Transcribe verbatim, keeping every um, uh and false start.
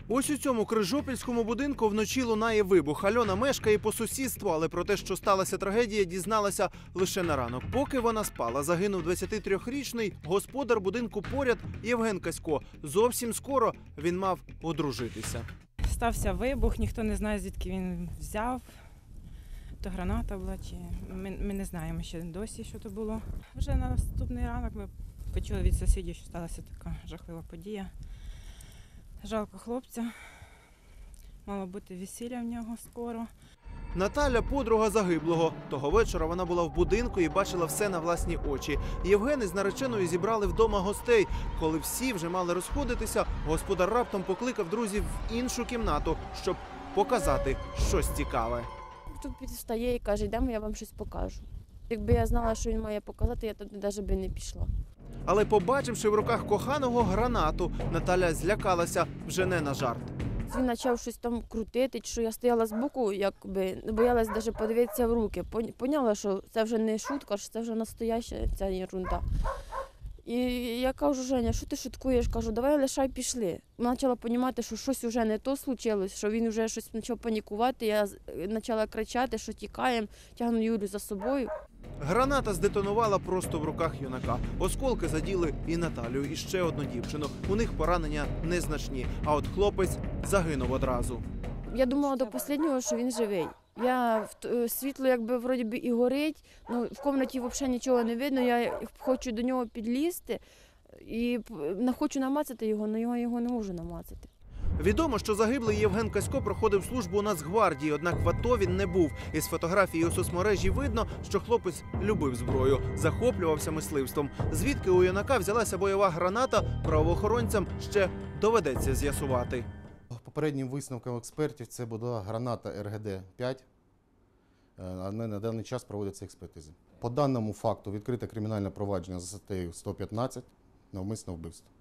Ось у цьому крижопільському будинку вночі лунає вибух. Альона мешкає по сусідству, але про те, що сталася трагедія, дізналася лише на ранок. Поки вона спала, загинув двадцятитрирічний господар будинку поряд Євген Касько. Зовсім скоро він мав одружитися. Стався вибух, ніхто не знає, звідки він взяв. То граната була, чи ми, ми не знаємо ще досі, що то було. Вже на наступний ранок ми почули від сусідів, що сталася така жахлива подія. Жалко хлопця. Мало бути весілля в нього скоро. Наталя – подруга загиблого. Того вечора вона була в будинку і бачила все на власні очі. Євген із нареченою зібрали вдома гостей. Коли всі вже мали розходитися, господар раптом покликав друзів в іншу кімнату, щоб показати щось цікаве. Тут підстає і каже, йдемо, я вам щось покажу. Якби я знала, що він має показати, я туди навіть би не пішла. Але побачивши в руках коханого гранату, Наталя злякалася вже не на жарт. Він почав щось там крутити, що я стояла збоку, якби не боялась навіть подивитися в руки. Поняла, що це вже не шутка, що це вже настояща ця ерунда. І я кажу, Женя, що ти шуткуєш? Кажу, давай лишай, пішли. Почала розуміти, що щось вже не то случилось, що він вже щось почав панікувати. Я почала кричати, що тікаємо, тягну Юлю за собою. Граната здетонувала просто в руках юнака. Осколки заділи і Наталю, і ще одну дівчину. У них поранення незначні, а от хлопець загинув одразу. Я думала до останнього, що він живий. Я світло якби вроді би і горить, але в кімнаті взагалі нічого не видно. Я хочу до нього підлізти і хочу намацати його, але я його не можу намацати. Відомо, що загиблий Євген Касько проходив службу у Нацгвардії, однак в АТО він не був. Із фотографії у соцмережі видно, що хлопець любив зброю, захоплювався мисливством. Звідки у юнака взялася бойова граната, правоохоронцям ще доведеться з'ясувати. Попереднім висновком експертів це була граната ер ге де п'ять. На даний час проводяться експертизи. По даному факту відкрите кримінальне провадження за статтею сто п'ятнадцять «Навмисне вбивство».